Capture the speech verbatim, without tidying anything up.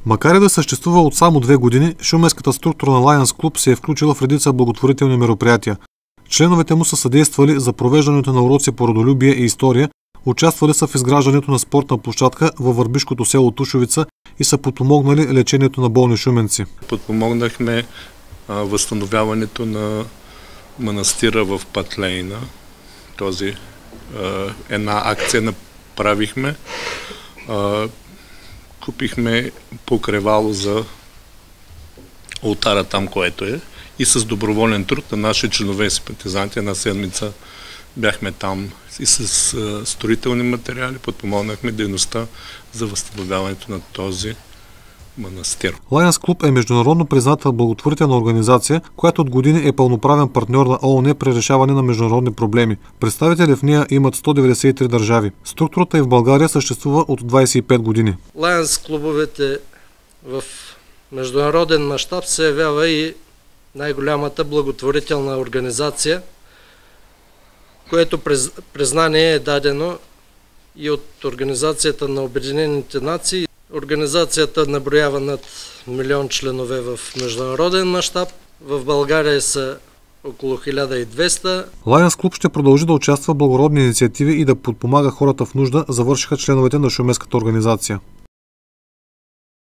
Макар и да съществува от само две години, шуменската структура на Lions Club се е включила в редица благотворителни мероприятия. Членовете му са съдействали за провеждането на уроци по родолюбие и история, участвали са в изграждането на спортна площадка във върбишкото село Тушовица и са подпомогнали лечението на болни шуменци. Подпомогнахме а, възстановяването на манастира в Патлейна. Този а, една акция направихме. А, купихме покревало за олтара там, което е. И с доброволен труд на наши членове и симпатизанти една седмица бяхме там и с а, строителни материали подпомогнахме дейността за възстановяването на този манастир. Lions Club е международно призната благотворителна организация, която от години е пълноправен партньор на ООН при решаване на международни проблеми. Представители в нея имат сто деветдесет и три държави. Структурата и в България съществува от двадесет и пет години. Lions клубовете в международен мащаб се явява и най-голямата благотворителна организация, което признание е дадено и от Организацията на Обединените нации. Организацията наброява над милион членове в международен мащаб. В България са около хиляда и двеста. Lions Club ще продължи да участва в благородни инициативи и да подпомага хората в нужда, завършиха членовете на шуменската организация.